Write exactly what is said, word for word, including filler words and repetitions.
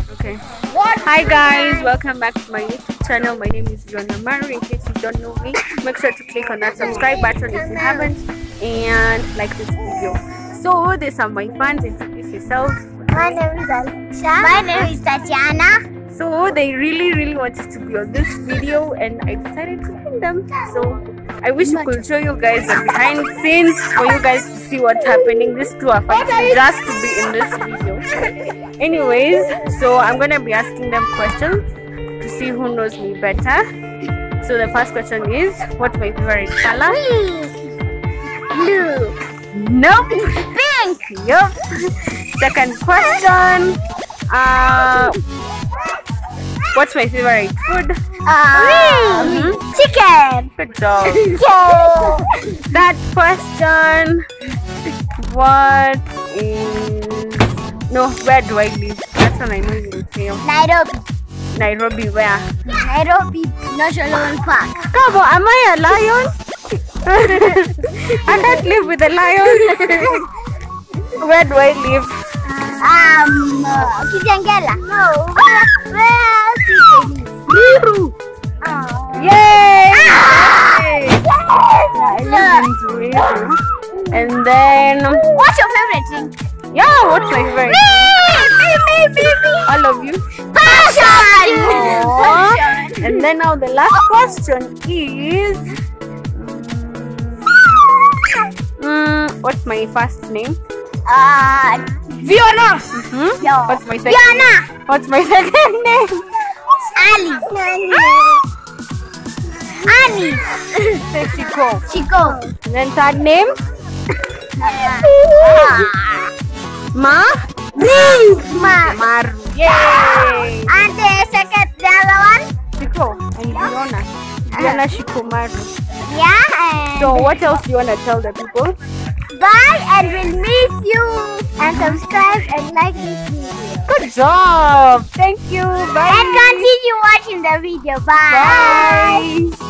Okay. What? Hi guys, welcome back to my YouTube channel. My name is Yona Maru. In case you don't know me, make sure to click on that subscribe button if you haven't, and like this video. So these are my fans. Introduce yourself. My name is Alicia. My name is Tatiana. So they really really wanted to be on this video and I decided to bring them. So I wish I could show you guys the behind the scenes for you guys to see what's happening. These two are fighting just to be in this video. Anyways, so I'm gonna be asking them questions to see who knows me better. So the first question is, what's my favorite color? Blue. Nope. Pink. Yup. Second question. Uh what's my favorite food? Um, Mhm. Chicken. Good job. Yeah. That question. What is no? Where do I live? That's one I know you will fail. Nairobi. Nairobi. Where? Nairobi National Park. Come on, am I a lion? I can't live with a lion. Where do I live? Um, uh, Kitengela. No. Where? Where? Liru. Oh. Yay! Yes. I live in Liru. And then, What's your favorite drink? yeah, what's my favorite? Me, me, me, me. All of you. Passion. Aww. Passion. And then now the last question is, mm, what's my first name? Uh, Fiona. Hmm? Yo. What's my second? Fiona. What's my second name? Alice. Alice. Say Chico. Chico. And then third name? Ma? Ma. Maru. Yay! And the second, the other one? Chico and Fiona. Fiona Shikomaru. Yeah. And So what else do you want to tell the people? bye, and we'll miss you. And subscribe and like this video. Good job! Thank you. Bye. And continue watching the video. Bye. Bye.